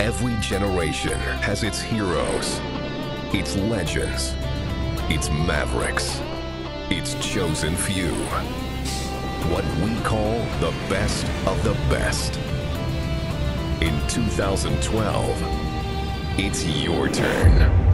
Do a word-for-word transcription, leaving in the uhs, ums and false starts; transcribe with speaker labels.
Speaker 1: Every generation has its heroes, its legends, its mavericks, its chosen few. What we call the best of the best. In two thousand twelve, it's your turn.